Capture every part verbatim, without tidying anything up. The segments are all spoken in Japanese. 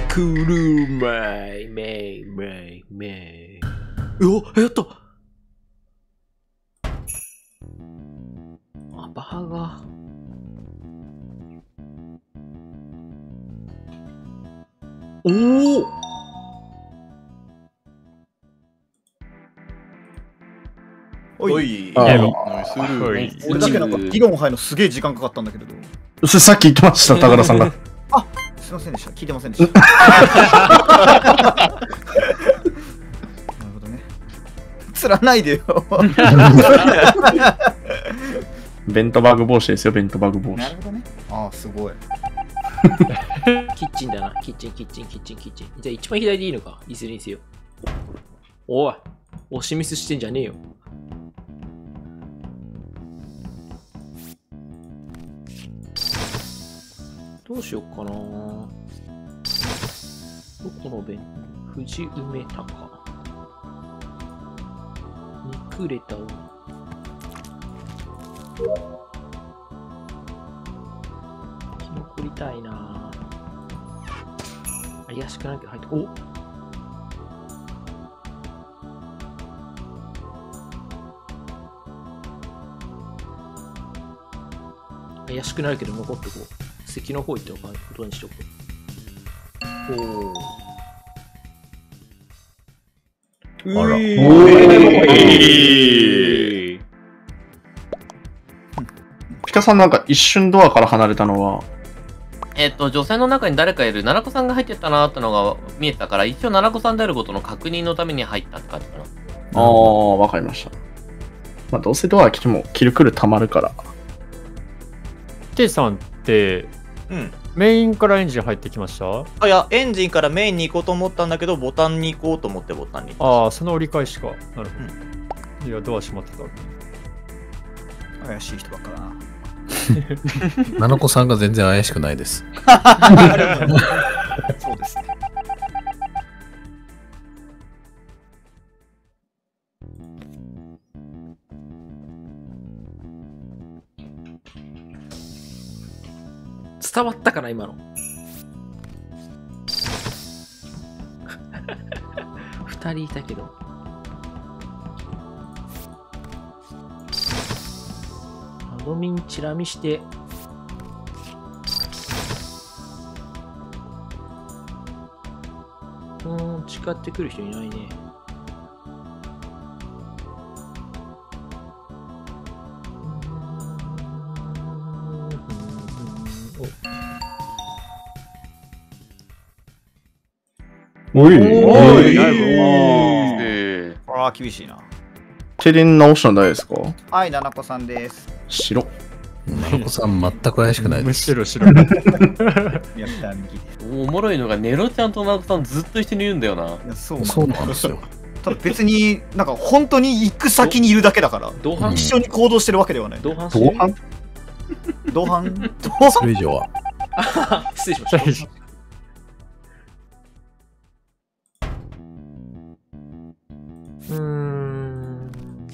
クルメイメイメイメイ。うお、やった。あ、バーガー。おお。 おい。 あ俺俺だけなんか議論入るのすげえ時間かかったんだけど。 それさっき言ってました、高田さんが。 あ、すいませんでした。聞いてませんでした。なるほどね。つらないでよ。 ベントバグ帽子ですよ、ベントバグ帽子。 なるほどね。ああ、すごい。 キッチンだな。キッチン、キッチン、キッチン、キッチン。じゃあ一番左でいいのか。いずれにせよ。おい、押しミスしてんじゃねえよ。どうしよっかな。どこの弁藤梅高。肉レタを。生き残りたいな。怪しくないけど入って、お。怪しくなるけど残ってこう。席の方行っておかないことにしとく。おお。 あら。ピカさんなんか一瞬ドアから離れたのはえっと、女性の中に誰かいる、奈々子さんが入ってたなーってのが見えたから、一応奈々子さんであることの確認のために入ったって感じかな。 ああ、わかりました。まあ、どうせドア来ても、キルクルたまるから。 テイさんって、 うん。 メインからエンジン入ってきました？ あ、いや、エンジンからメインに行こうと思ったんだけど、ボタンに行こうと思ってボタンに行った。 ああ、その折り返しか。なるほど。うん、いや、ドア閉まってた。 怪しい人ばっかだな。 ななこさんが全然怪しくないです。 そうですね。 伝わったかな今の。二人いたけど。アドミンチラ見して。うーん、誓ってくる人いないね。 おい。 おい。 えこれは厳しいな。 停電直したん誰ですか？ はい、ななこさんです。 白。 ななこさん全く怪しくないです。 むしろ白。 やった右。 おもろいのが、ネロちゃんと奈々子さんずっと一緒にいるんだよな。 いや、そうそうなんですよ。 ただ別になんか本当に行く先にいるだけだから、 同伴一緒に行動してるわけではない。 同伴同伴同伴同伴それ以上は。 失礼しました。うーん。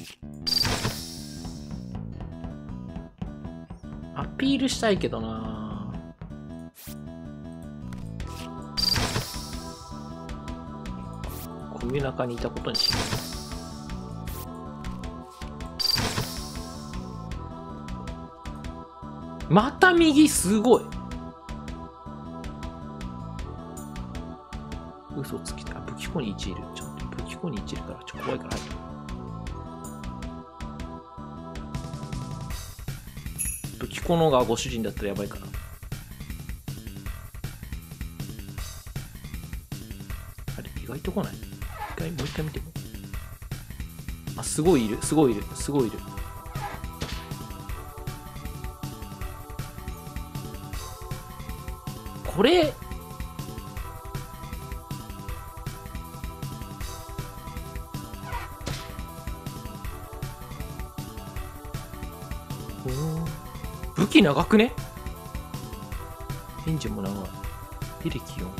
アピールしたいけどな。小上中にいたことにしよう。また右すごい。嘘つきた。武器庫にいちいる。ちょっと武器庫にいちいるからちょっと怖いから入る。武器庫のがご主人だったらやばいから。あれ意外と来ない。一回もう一回見ても。あ、すごいいる。すごいいる。すごいいる。これ武器長くね？エンジンも長い。履歴よん。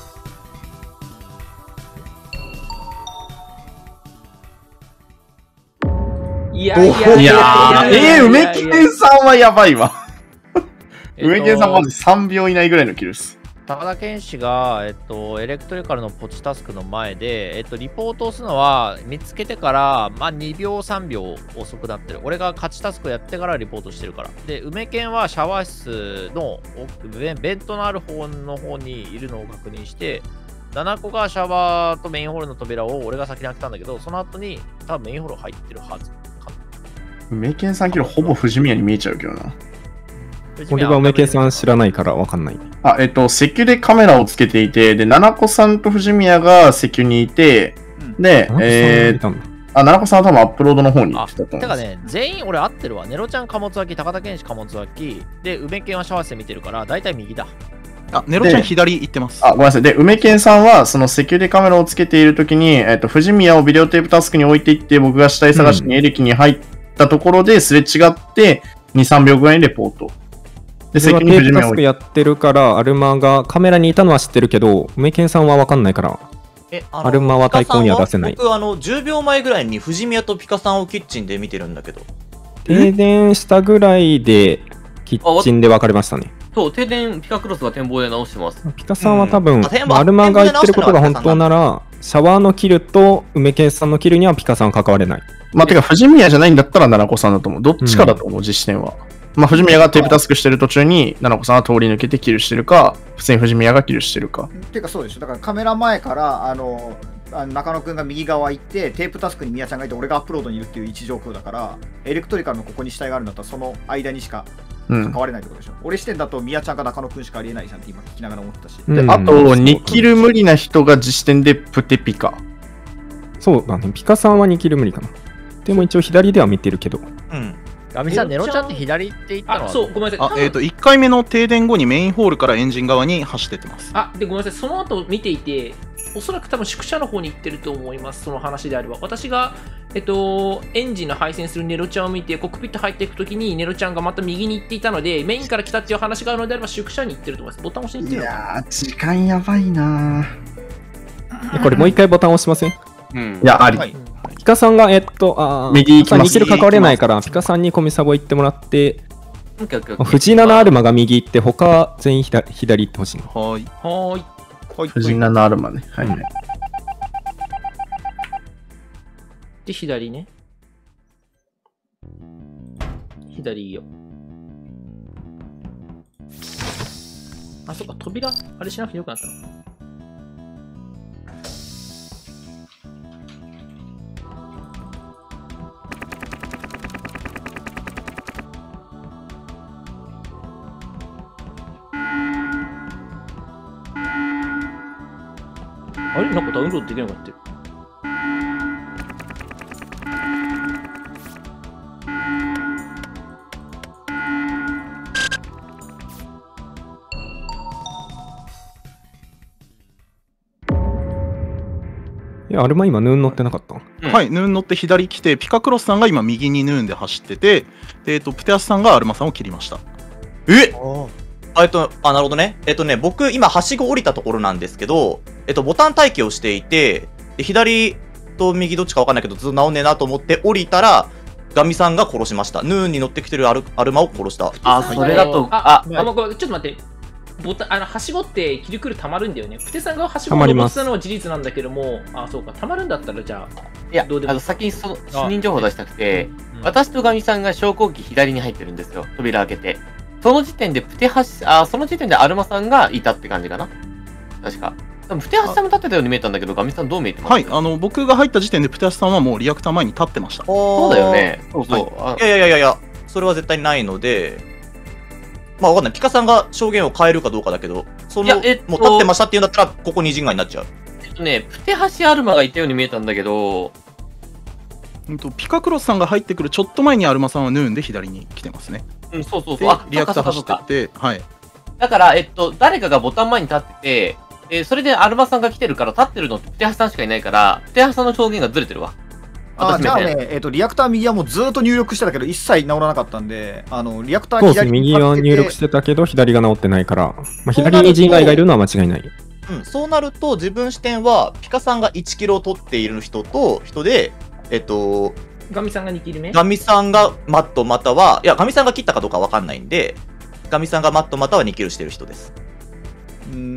いやいやいやー、えー、梅木健さんはやばいわ。 えっと梅木健さんまずさんびょう以内ぐらいのキルっす。 高田健志が、えっと、エレクトリカルのポチタスクの前で、えっと、リポートをするのは見つけてから、まあ、にびょうさんびょう遅くなってる。俺が勝ちタスクやってからリポートしてるから。で、梅健はシャワー室の奥ベンベントのある方の方にいるのを確認して、ななこがシャワーとメインホールの扉を俺が先に開けたんだけど、その後に多分メインホール入ってるはず。 梅健さんキロほぼ藤宮に見えちゃうけどな。 俺は梅健さん知らないからわかんない。 あ、えっと、石油でカメラをつけていて、で、七子さんと藤宮が石油にいて、で、えー、あ、七子さんは多分アップロードの方に行ってたと思う。 てかね、全員俺合ってるわ。ネロちゃん貨物脇、高田健志貨物脇、で、梅健はシャワー室で見てるから、大体右だ。 あ、ネロちゃん左行ってます。 あ、ごめんなさい。で、梅健さんは、そのセキュリティカメラをつけているときに、えっと、藤宮をビデオテープタスクに置いていって、僕が死体探しにエレキに入ったところで、すれ違って、に、さんびょうぐらいにレポート。 で、セキュリティテープタスクやってるから、アルマがカメラにいたのは知ってるけど、梅健さんはわかんないから、 え、あアルマは対抗には出せない。 僕、あの、じゅうびょうまえぐらいに藤宮とピカさんをキッチンで見てるんだけど。 停電したぐらいで、キッチンで分かれましたね。 そう、停電、ピカクロスが展望で直してます。 ピカさんは多分、 うんアルマが言ってることが本当なら、シャワーのキルと梅健さんのキルにはピカさんは関われない。 まあ、てか、藤宮じゃないんだったら七子さんだと思う。どっちかだと思う、うん、実視点は。まあ、藤宮がテープタスクしてる途中に、七子さんは通り抜けてキルしてるか、普通に藤宮がキルしてるか。 っていうかそうでしょ。だからカメラ前から、あの、あの中野くんが右側行って、テープタスクに宮ちゃんがいて、俺がアップロードにいるっていう位置状況だから、エレクトリカルのここに死体があるんだったら、その間にしか関われないってことでしょ。うん、俺視点だと宮ちゃんか中野くんしかありえないじゃんって今聞きながら思ってたし。 で、あと、にキル無理な人が実視点でプテピカ。 そうだね。ピカさんはにキル無理かな。でも一応左では見てるけど。 うん。 ガミさん、ネロちゃんって左って言ったのは、 あ、そう、ごめんなさい。 あ、えっと、いっかいめの停電後にメインホールからエンジン側に走ってってます。 あ、で、ごめんなさい。その後見ていて、おそらく多分宿舎の方に行ってると思います。その話であれば。私が、えっと、エンジンの配線するネロちゃんを見て、コックピット入っていくときに、ネロちゃんがまた右に行っていたので、メインから来たっていう話があるのであれば、宿舎に行ってると思います。ボタン押しに行ってるのかな。 いやー、時間やばいなー。これもう一回ボタン押しません？ うん。いや、あり。はいピカさんが、えっと、あ右行きます。 にキル関われないから、ピカさんにコミサボ行ってもらって、藤七アルマが右行って、他全員左左行ってほしいの。 はーい。 はーい。 藤七アルマね。はいはい。 で、左ね。左いいよ。あ、そっか、扉、あれしなくてよくなったの。あれなんかダウンロードできなくなってる。 いや、アルマ今ヌーン乗ってなかった、 うん、はい、ヌーン乗って左来て、ピカクロスさんが今右にヌーンで走ってて、でえっと、プテアスさんがアルマさんを切りました。 ええっと、あ、なるほどね。えっとね、僕、今、はしご降りたところなんですけど、えっと、ボタン待機をしていて、で左と右どっちか分かんないけど、ずっと治んねえなと思って降りたら、ガミさんが殺しました。ヌーンに乗ってきてるアルアルマを殺した。 あ、それだと、 あ、あ、あ、もうこれちょっと待って。ボタン、あの、はしごってキルクルたまるんだよね。プテさんがはしごを登ってたのは事実なんだけども、あ、そうか、たまるんだったらじゃあ、 いや、あの先にその死人情報出したくて、私とガミさんが昇降機左に入ってるんですよ。扉開けて。その時点でプテハシ、あ、その時点でアルマさんがいたって感じかな。確か。でもプテハシさんも立ってたように見えたんだけど、ガミさんどう見えてます？ はい、あの、僕が入った時点でプテハシさんはもうリアクター前に立ってました。 そうだよね。そうそう。 はい、いやいやいやいや、それは絶対ないので、まあわかんない。ピカさんが証言を変えるかどうかだけど、その、えっと、もう立ってましたっていうんだったら、ここに陣外になっちゃう。 えっとね、プテハシアルマがいたように見えたんだけど、 うんと、ピカクロスさんが入ってくるちょっと前にアルマさんはヌーンで左に来てますね。 うん、そうそうそう。 あ、リアクター走ってって、はい。 だから、えっと、誰かがボタン前に立ってて、えー、それでアルマさんが来てるから、立ってるのってプテハシさんしかいないから、プテハシさんの証言がずれてるわ。 あ、じゃあね、えっと、リアクター右はもうずっと入力してたけど、一切直らなかったんで、あの、リアクター左に右は入力してたけど、左が直ってないから、まあ、左に人外がいるのは間違いない。 うん、そうなると、自分視点は、ピカさんがいちキロを取っている人と、人で、えっと、 ガミさんがにキル目ガミさんがマットまたは、いや、ガミさんが切ったかどうかわかんないんで、ガミさんがマットまたはにキルしてる人です。 うーん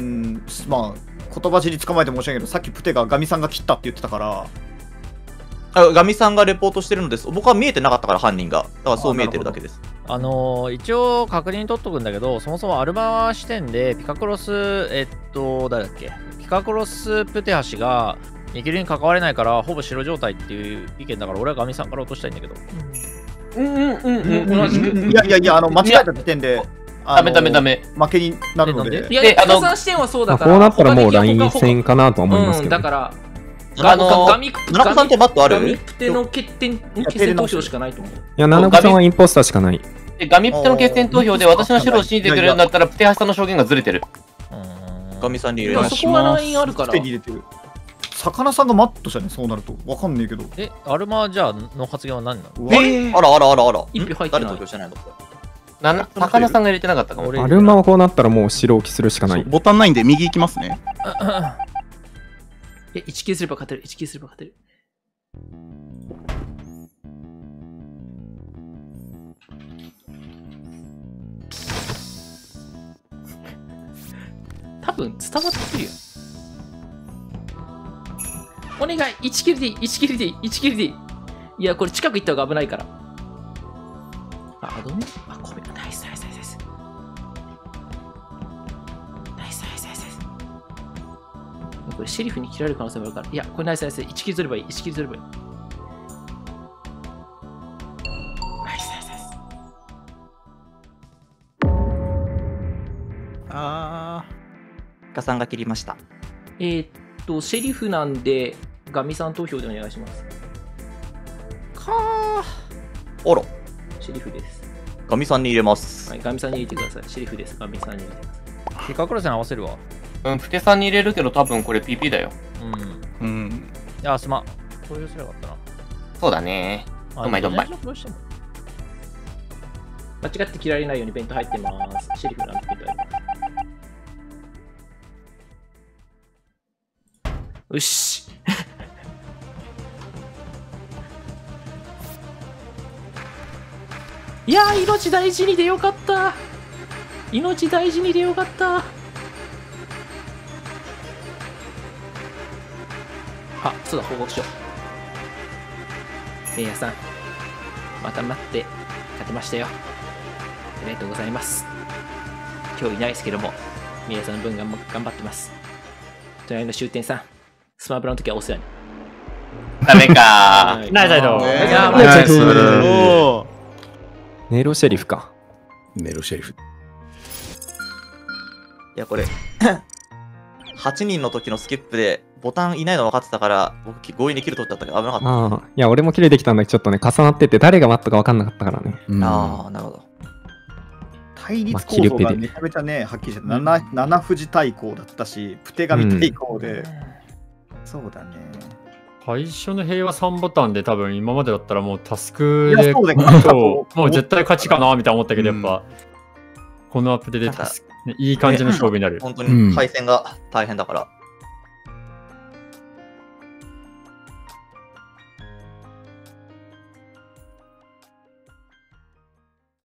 まあ、言葉尻捕まえて申し訳ないけど、さっきプテがガミさんが切ったって言ってたから、 あガミさんがレポートしてるのです。僕は見えてなかったから、犯人が。だからそう見えてるだけです。 あのー、一応確認取っとくんだけど、そもそもアルマ視点でピカクロス、えっと、誰だっけ、ピカクロスプテハシがミキルに関われないから、ほぼ白状態っていう意見だから、俺はガミさんから落としたいんだけど。 うんうんうんうん、同じく。 いやいやいや、あの間違えた時点で、 ダメダメダメ。 負けになるので。 いや、ピカさん視点はそうだから。 こうなったらもうライン戦かなとは思いますけど。 だから、 あのガミプさんってマットある？ ガミプテの決定決戦投票しかないと思う。いや、ナナコさんはインポスターしかない。 ガミプテの決戦投票で私の白を信じてくれるんだったら、プテハシさんの証言がずれてる。 ガミさんに入れます。 そこはラインあるから。 魚さんがマットしたね、そうなると。わかんねえけど。 え、アルマじゃあの発言は何なの？ えあらあらあらあら。 一票入ってない。 誰投票してないの？ な魚さんが入れてなかったかも。 アルマはこうなったらもう白置きするしかない。 ボタンないんで右行きますね。 え、いちキルすれば勝てる、いちキルすれば勝てる。多分伝わってくるよ。お願い、いちキルでいい、いちキルでいい、いちキルでいい。いや、これ近く行った方が危ないから。あ、アドね。あ、ごめん。ナイス、ナイス、ナイス、ナイス。ナイス、ナイス、ナイス、ナイス。これシェリフに切られる可能性もあるから。いや、これナイス、ナイス。いちキル取ればいい、いちキル取ればいい。ナイス、ナイス、ナイス。 あー。ガさんが切りました。 えー、っと、シェリフなんで、ガミさん投票でお願いします。 かー。あら。 シェリフです。 ガミさんに入れます。 はい、ガミさんに入れてください。シェリフです。ガミさんに入れてください。 ピカクロスに合わせるわ。 うん、プテさんに入れるけど、多分これ ピーピー だよ。 うん。 うん。 いや、すまん。投票すればよかったな。 そうだね。どんまいどんまい。 間違って切られないようにベント入ってます。シェリフなんてベント入ってます。よし。いやー、命大事にでよかった。命大事にでよかった。あ、そうだ、報告書。メイヤさん、また待って勝てましたよ。ありがとうございます。今日いないですけども、メイヤさんの分が頑張ってます。隣の終点さん、スマブラの時はお世話に。 ダメかー。ナイスサイド。 ナイス。ネロシェリフか。 ネロシェリフ。 いや、これ、はちにんの時のスキップで、ボタンいないの分かってたから、僕、強引にキル取っちゃったけど、危なかった。 ああ、いや、俺もキルできたんだけど、ちょっとね、重なってて、誰がマットか分かんなかったからね。 ああ、なるほど。 対立構造がめちゃめちゃね、はっきりして、七七富士対抗だったし、プテガミ対抗で、そうだね。 最初の平和さんボタンで多分今までだったらもうタスクでそうもう絶対勝ちかなみたいな思ったけど、やっぱこのアップデートでタスクいい感じの勝負になる。 本当に敗戦が大変だから。